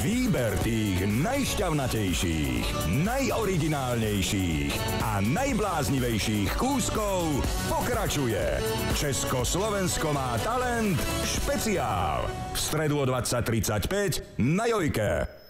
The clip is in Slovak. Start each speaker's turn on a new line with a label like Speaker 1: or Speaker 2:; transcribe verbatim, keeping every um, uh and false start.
Speaker 1: Výber tých najšťavnatejších, najoriginálnejších a najbláznivejších kúskov pokračuje. Československo má talent špeciál. V stredu o dvadsať tridsaťpäť na Jojke.